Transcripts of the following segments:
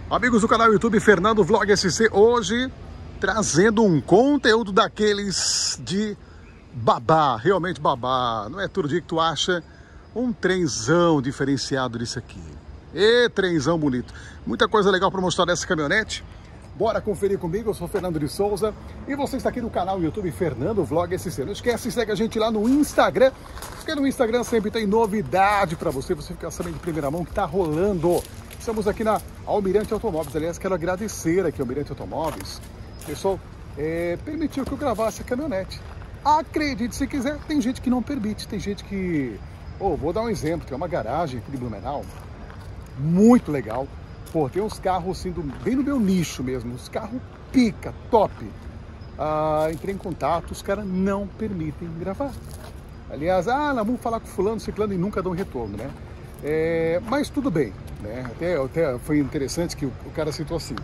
Amigos do canal YouTube Fernando Vlog SC, hoje trazendo um conteúdo daqueles de babá, realmente babá. Não é todo dia que tu acha um trenzão diferenciado disso aqui. E trenzão bonito. Muita coisa legal para mostrar dessa caminhonete. Bora conferir comigo, eu sou Fernando de Souza e você está aqui no canal YouTube Fernando Vlog SC. Não esquece, segue a gente lá no Instagram, porque no Instagram sempre tem novidade para você ficar sabendo de primeira mão que tá rolando. Estamos aqui na Almirante Automóveis, aliás, quero agradecer aqui ao Almirante Automóveis. O pessoal permitiu que eu gravasse a caminhonete. Acredite se quiser, tem gente que não permite, tem gente que... vou dar um exemplo, tem uma garagem aqui de Blumenau, muito legal. Pô, tem uns carros assim, bem no meu nicho mesmo, os carros pica, top. Entrei em contato, os caras não permitem gravar. Aliás, vamos falar com fulano, ciclano e nunca dão retorno, né? Mas tudo bem, né? Até foi interessante que o cara citou assim.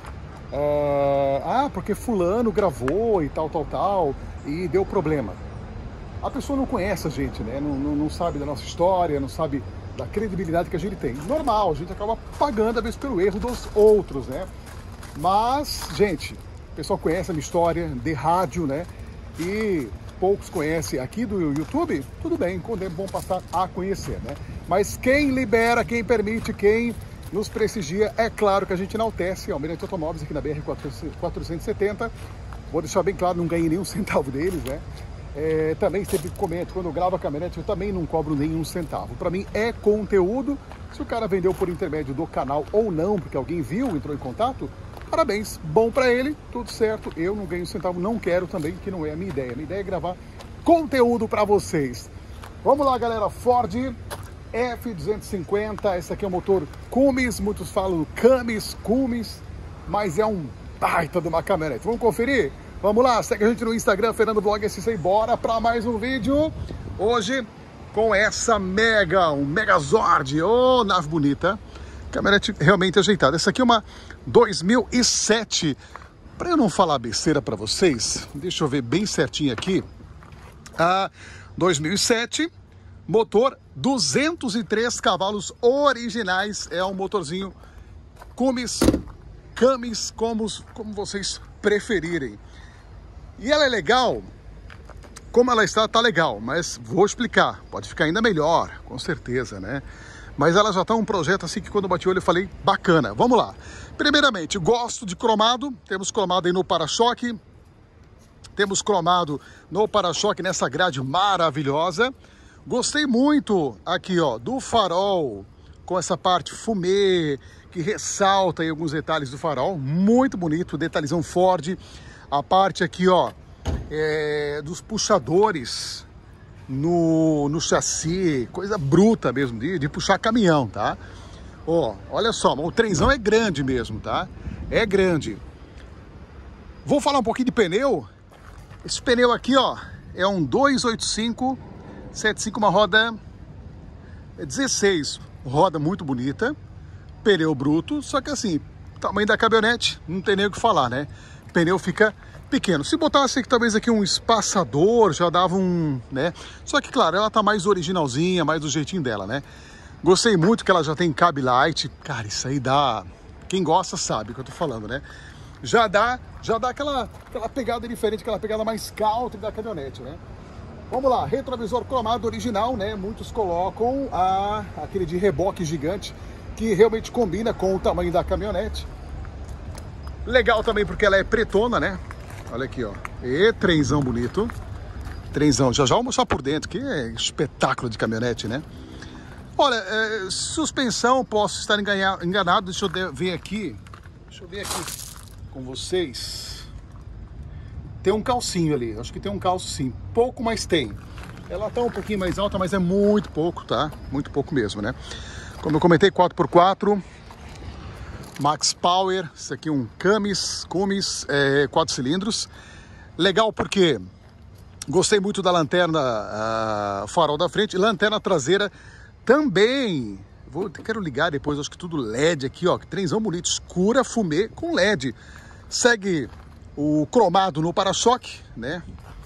Porque fulano gravou e tal, e deu problema. A pessoa não conhece a gente, né? Não sabe da nossa história, não sabe da credibilidade que a gente tem. Normal, a gente acaba pagando, às vezes, pelo erro dos outros, né? Mas, gente, o pessoal conhece a minha história de rádio, né? E poucos conhecem aqui do YouTube, tudo bem, quando é bom passar a conhecer, né? Mas quem libera, quem permite, quem nos prestigia, é claro que a gente enaltece a Almirante Automóveis aqui na BR-470. Vou deixar bem claro, não ganhei nenhum centavo deles, né? Também sempre comento, quando eu gravo a caminhonete, eu também não cobro nenhum centavo. Para mim é conteúdo. Se o cara vendeu por intermédio do canal ou não, porque alguém viu, entrou em contato, parabéns, bom para ele, tudo certo. Eu não ganho centavo, não quero também, que não é a minha ideia. A minha ideia é gravar conteúdo para vocês. Vamos lá, galera, Ford F250, esse aqui é o motor Cummins, muitos falam Camis, Cummins, mas é um baita de uma caminhonete. Vamos conferir? Vamos lá, segue a gente no Instagram, Fernando Vlog SC, e bora para mais um vídeo. Hoje, com essa um Megazord, nave bonita, caminhonete realmente ajeitada. Essa aqui é uma 2007, para eu não falar besteira para vocês, deixa eu ver bem certinho aqui. 2007, motor 203 cavalos originais, é um motorzinho Cummins, Camis, como vocês preferirem. E ela é legal, como ela está, tá legal, mas vou explicar, pode ficar ainda melhor, com certeza, né? Mas ela já tá um projeto assim que quando eu bati o olho eu falei, bacana, vamos lá. Primeiramente, gosto de cromado, temos cromado aí no para-choque, temos cromado no para-choque nessa grade maravilhosa. Gostei muito aqui, do farol, com essa parte fumê, que ressalta aí alguns detalhes do farol, muito bonito, detalhezão Ford. A parte aqui, dos puxadores no chassi, coisa bruta mesmo, de puxar caminhão, tá? Olha só, o trenzão é grande mesmo, tá? É grande. Vou falar um pouquinho de pneu. Esse pneu aqui, é um 285, 75, uma roda 16, roda muito bonita, pneu bruto, só que assim, tamanho da caminhonete, não tem nem o que falar, né? O pneu fica pequeno. Se botasse aqui, talvez aqui um espaçador, já dava né? Só que, claro, ela tá mais originalzinha, mais do jeitinho dela, né? Gostei muito que ela já tem cab light. Cara, isso aí dá... Quem gosta sabe o que eu tô falando, né? Já dá aquela pegada diferente, aquela pegada mais country da caminhonete, né? Vamos lá, retrovisor cromado original, né? Muitos colocam aquele de reboque gigante, que realmente combina com o tamanho da caminhonete. Legal também porque ela é pretona, né? Olha aqui, E trenzão bonito. Trenzão, já vou mostrar por dentro, que é espetáculo de caminhonete, né? Olha, suspensão, posso estar enganado, deixa eu ver aqui com vocês. Tem um calcinho ali, acho que tem um calço sim, pouco, mas tem. Ela tá um pouquinho mais alta, mas é muito pouco, tá? Muito pouco mesmo, né? Como eu comentei, 4x4, Max Power, isso aqui é um Cummins 4 cilindros. Legal porque gostei muito da lanterna farol da frente, lanterna traseira também. Quero ligar depois, acho que tudo LED aqui, que trenzão bonito, escura, fumê com LED. Segue o cromado no para-choque, né?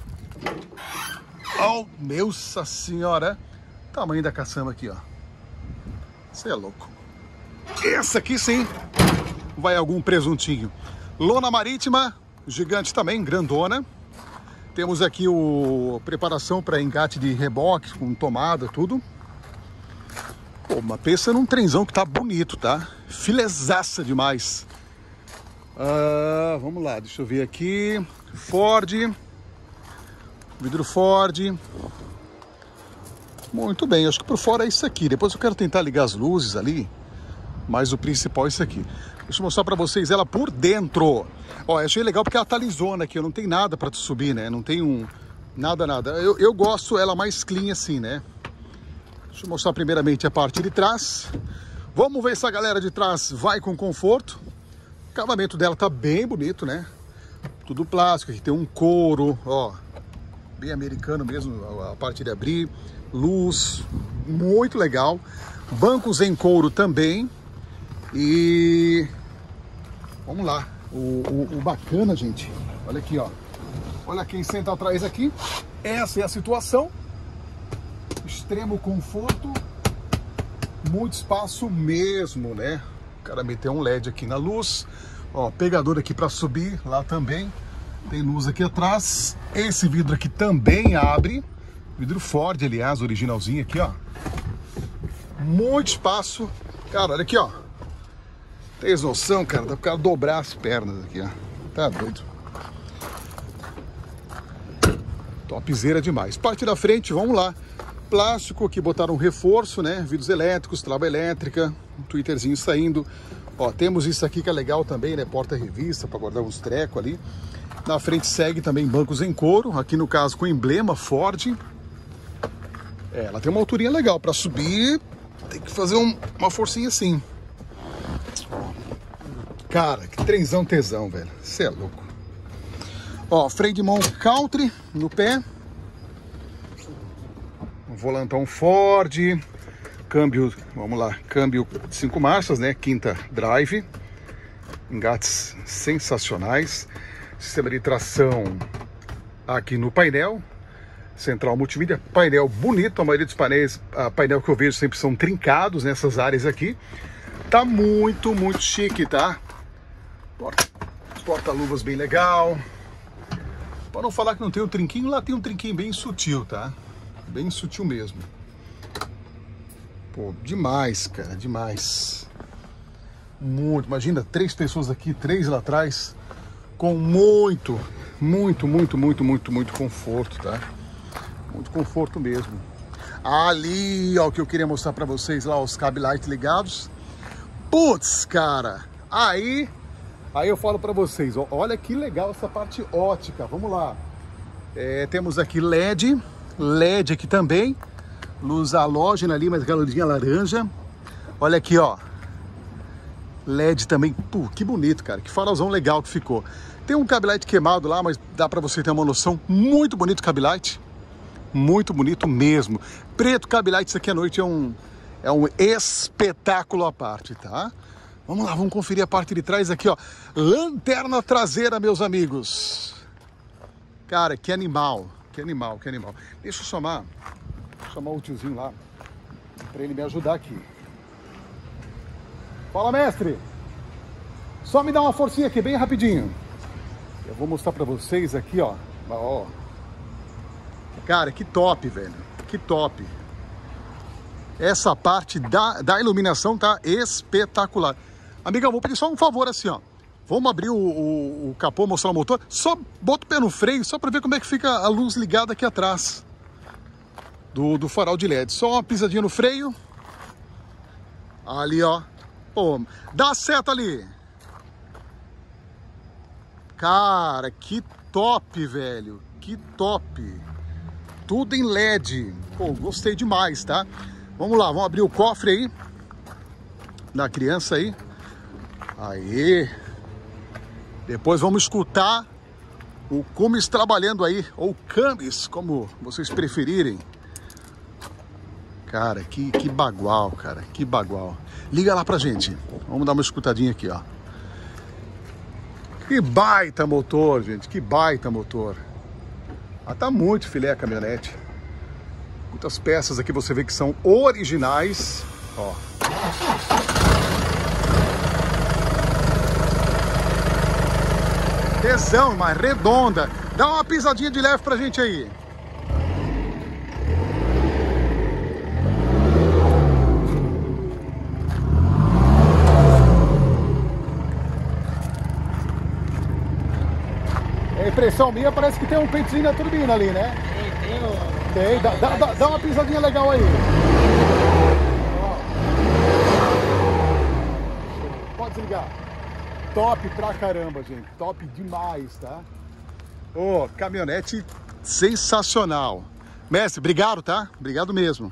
Nossa senhora! Tamanho da caçamba aqui, Você é louco. Essa aqui sim vai algum presuntinho. Lona marítima, gigante também, grandona. Temos aqui preparação para engate de reboque, com tomada, tudo. Pô, mas pensa num trenzão que tá bonito, tá? Filezaça demais. Vamos lá, deixa eu ver aqui. Ford. Vidro Ford. Muito bem, acho que por fora é isso aqui. Depois eu quero tentar ligar as luzes ali. Mas o principal é isso aqui. Deixa eu mostrar pra vocês ela por dentro. Ó, eu achei legal porque ela tá lisona aqui. Não tem nada pra tu subir, né? Não tem nada. Eu gosto ela mais clean assim, né? Deixa eu mostrar primeiramente a parte de trás. Vamos ver se a galera de trás vai com conforto. O acabamento dela tá bem bonito, né? Tudo plástico. Aqui tem um couro, ó. Bem americano mesmo, a parte de abrir. Luz, muito legal. Bancos em couro também. E vamos lá, o bacana, gente, olha aqui, ó, olha quem senta atrás aqui, essa é a situação, extremo conforto, muito espaço mesmo, né? O cara meteu um LED aqui na luz, ó, pegador aqui para subir, lá também, tem luz aqui atrás, esse vidro aqui também abre, vidro Ford, aliás, originalzinho aqui, ó, muito espaço, cara, olha aqui, ó. Tem noção, cara? Dá pro cara dobrar as pernas aqui, ó. Tá doido. Topzera demais. Parte da frente, vamos lá. Plástico, aqui botaram um reforço, né? Vidros elétricos, trava elétrica, um twitterzinho saindo. Ó, temos isso aqui que é legal também, né? Porta-revista para guardar uns trecos ali. Na frente segue também bancos em couro. Aqui no caso com emblema Ford. Ela tem uma alturinha legal. Para subir, tem que fazer uma forcinha assim. Cara, que trenzão tesão, velho. Você é louco. Ó, freio de mão Country no pé. Um volantão Ford. Câmbio, vamos lá, câmbio de 5 marchas, né? Quinta drive. Engates sensacionais. Sistema de tração aqui no painel. Central multimídia. Painel bonito. A maioria dos painéis, painel que eu vejo sempre são trincados nessas áreas aqui. Tá muito, muito chique, tá? Porta-luvas bem legal. Para não falar que não tem um trinquinho, lá tem um trinquinho bem sutil, tá? Bem sutil mesmo. Pô, demais, cara, demais. Muito, imagina, 3 pessoas aqui, 3 lá atrás, com muito conforto, tá? Muito conforto mesmo. Ali, ó, o que eu queria mostrar pra vocês lá, os cab light ligados. Putz, cara, aí eu falo pra vocês, ó, olha que legal essa parte ótica, vamos lá. Temos aqui LED aqui também, luz halógena ali, mas aquela luzinha laranja. Olha aqui, ó, LED também, pô, que bonito, cara, que farolzão legal que ficou. Tem um cab light queimado lá, mas dá pra você ter uma noção, muito bonito o cab light, muito bonito mesmo. Preto cab light, isso aqui à noite é um espetáculo à parte, tá? Vamos lá, vamos conferir a parte de trás aqui, ó. Lanterna traseira, meus amigos. Cara, que animal, que animal, que animal. Deixa eu chamar o tiozinho lá, para ele me ajudar aqui. Fala, mestre. Só me dá uma forcinha aqui, bem rapidinho. Eu vou mostrar para vocês aqui, ó. Ó. Cara, que top, velho. Que top. Essa parte da iluminação tá espetacular. Amiga, eu vou pedir só um favor assim, ó. Vamos abrir o capô, mostrar o motor. Só bota o pé no freio, só para ver como é que fica a luz ligada aqui atrás do farol de LED. Só uma pisadinha no freio. Ali, ó. Pô, dá seta ali. Cara, que top, velho. Que top. Tudo em LED. Pô, gostei demais, tá? Vamos lá, vamos abrir o cofre aí da criança aí. Aí. Depois vamos escutar o Cummins trabalhando aí, ou Cummins, como vocês preferirem. Cara, que bagual, cara, que bagual. Liga lá pra gente. Vamos dar uma escutadinha aqui, ó. Que baita motor, gente, que baita motor. Ah, tá muito filé a caminhonete. Muitas peças aqui você vê que são originais, ó. Tesão, uma redonda. Dá uma pisadinha de leve pra gente aí. A impressão minha parece que tem um pentezinho na turbina ali, né? Tem. Dá uma pisadinha legal aí. Pode desligar. Top pra caramba, gente. Top demais, tá? Ô, caminhonete sensacional. Mestre, obrigado, tá? Obrigado mesmo.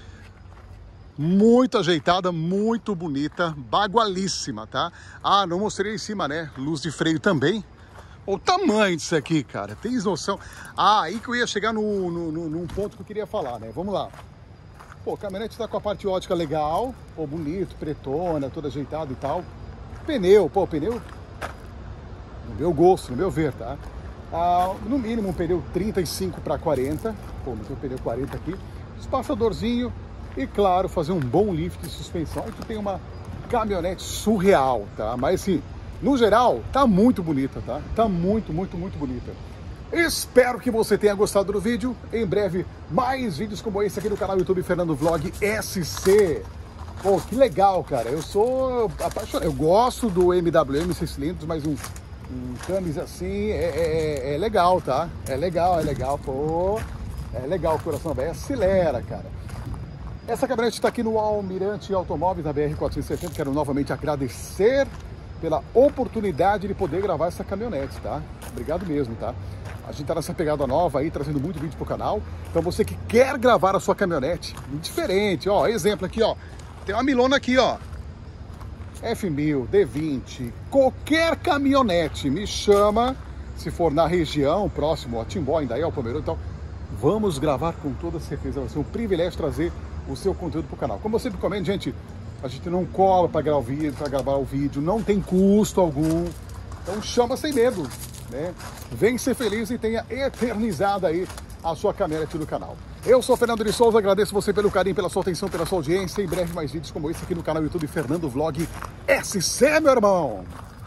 Muito ajeitada, muito bonita, bagualíssima, tá? Ah, não mostrei em cima, né? Luz de freio também. O tamanho disso aqui, cara, tens noção? Ah, aí que eu ia chegar num ponto que eu queria falar, né? Vamos lá. Pô, a caminhonete tá com a parte ótica legal, pô, bonito, pretona, toda ajeitada e tal. Pneu, pô, pneu no meu gosto, no meu ver, tá? Ah, no mínimo um pneu 35 para 40, pô, meteu o pneu 40 aqui. Espaçadorzinho e, claro, fazer um bom lift de suspensão. Aí tu tem uma caminhonete surreal, tá? Mas assim, no geral, tá muito bonita, tá? Tá muito bonita. Espero que você tenha gostado do vídeo. Em breve, mais vídeos como esse aqui no canal YouTube Fernando Vlog SC. Pô, que legal, cara. Eu sou apaixonado. Eu gosto do MWM 6 cilindros, mas um Camis assim é legal, tá? É legal, pô. É legal, o coração velho acelera, cara. Essa caminhonete está aqui no Almirante Automóveis, na BR-470. Quero novamente agradecer pela oportunidade de poder gravar essa caminhonete, tá? Obrigado mesmo, tá? A gente tá nessa pegada nova aí, trazendo muito vídeo pro canal. Então você que quer gravar a sua caminhonete, diferente, ó, exemplo aqui, ó. Tem uma Milona aqui, ó. F1000, D20, qualquer caminhonete me chama, se for na região, próximo a Timbó, Indaial, Palmeirão, então vamos gravar com toda certeza. Vai ser um privilégio trazer o seu conteúdo pro canal. Como eu sempre comento, gente, a gente não cobra para gravar o vídeo, não tem custo algum. Então chama sem medo, né? Vem ser feliz e tenha eternizado aí a sua caminhonete do canal. Eu sou Fernando de Souza, agradeço você pelo carinho, pela sua atenção, pela sua audiência. Em breve mais vídeos como esse aqui no canal YouTube Fernando Vlog SC, meu irmão!